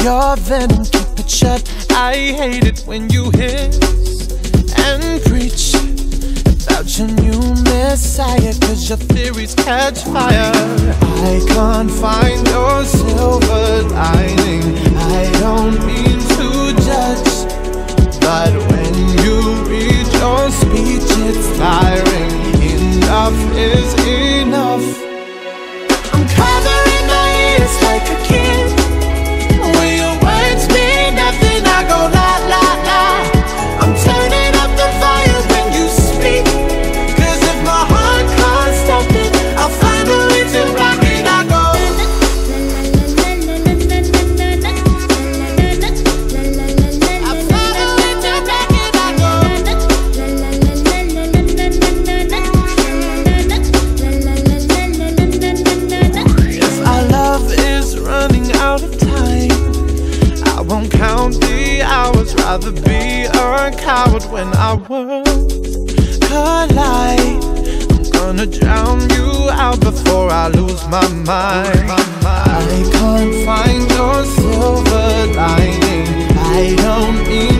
your venom, keep it shut. I hate it when you hiss and preach about your new messiah, 'cause your theories catch fire. I can't find your silver lining. I don't mean to judge, but when you read your speech, it's tiring. Enough is enough. I'm covering my ears like a kid. When your words mean nothing, I go la la la. I'm turning up the fire when you speak, 'cause if my heart can't stop it, I'll find a way to rock it. I go count the hours, rather be a coward when our worlds collide. I'm gonna drown you out before I lose my mind. I can't find your silver lining. I don't mean